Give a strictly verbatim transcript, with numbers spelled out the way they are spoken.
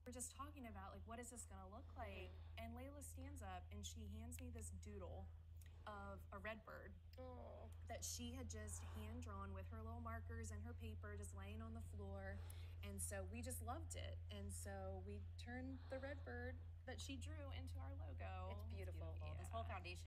we're just talking about, like, what is this gonna look like? And Layla stands up and she hands me this doodle of a red bird Oh. that she had just hand drawn with her little markers and her paper just laying on the floor. And so we just loved it. And so we turned the red bird that she drew into our logo. It's beautiful. Yeah. This whole foundation